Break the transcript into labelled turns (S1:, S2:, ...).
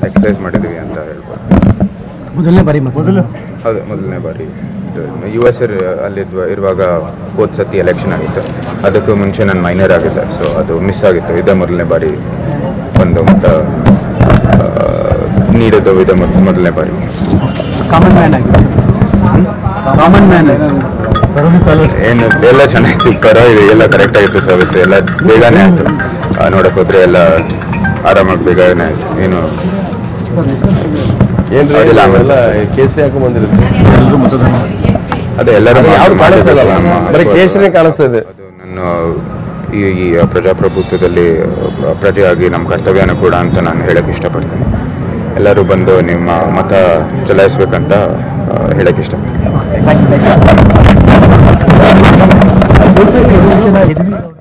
S1: Exercise ಮಾಡಿದ್ವಿ ಅಂತ ಹೇಳ್ಬೋದು.
S2: ಮೊದಲನೇ ಬಾರಿ
S1: ಹೌದು, ಮೊದಲನೇ ಬಾರಿ. US ಅಲ್ಲಿ ಇರುವಾಗ ಹೋದ ಸತಿ ಎಲೆಕ್ಷನ್ ಆಗಿತ್ತು, ಅದಕ್ಕೂ ಮುಂಚೆ ನಾನು ಮೈನರ್ ಆಗಿದ್ದೆ, ಸೊ ಅದು ಮಿಸ್ ಆಗಿತ್ತು. ಇದೇ ಮೊದಲನೇ ಬಾರಿ ಒಂದು ಮತ ನೀಡೋದು, ಇದೆ ಮೊದಲನೇ ಬಾರಿ.
S2: ಕಾಮನ್ ಮ್ಯಾನ್
S1: ಏನು ಎಲ್ಲ ಚೆನ್ನಾಗಿತ್ತು, ಪರ ಇದೆ, ಎಲ್ಲ ಕರೆಕ್ಟ್ ಆಗಿತ್ತು, ಸರ್ವಿಸ್ ಎಲ್ಲ ಬೇಗನೆ ಆಯಿತು. ನೋಡಕ್ಕೆ ಹೋದ್ರೆ ಎಲ್ಲ ಆರಾಮಾಗಿ ಬೇಗನೆ ಆಯಿತು. ಏನು
S3: ಕೇಸರಿ ಹಾಕೊಂಡ್ ಬಂದಿರುತ್ತೆ
S1: ಅದೇ ಎಲ್ಲರೂ
S3: ಬರೀ ಕೇಸರಿ ಕಾಣಿಸ್ತಾ ಇದೆ.
S1: ಅದು ನನ್ನ ಈ ಪ್ರಜಾಪ್ರಭುತ್ವದಲ್ಲಿ ಪ್ರಜೆಯಾಗಿ ನಮ್ಮ ಕರ್ತವ್ಯನೂ ಕೂಡ ಅಂತ ನಾನು ಹೇಳಕ್ಕೆ ಇಷ್ಟಪಡ್ತೀನಿ. ಎಲ್ಲರೂ ಬಂದು ನಿಮ್ಮ ಮತ ಚಲಾಯಿಸ್ಬೇಕಂತ ಹೇಳಕ್ಕೆ ಇಷ್ಟಪಡ್ತೀನಿ.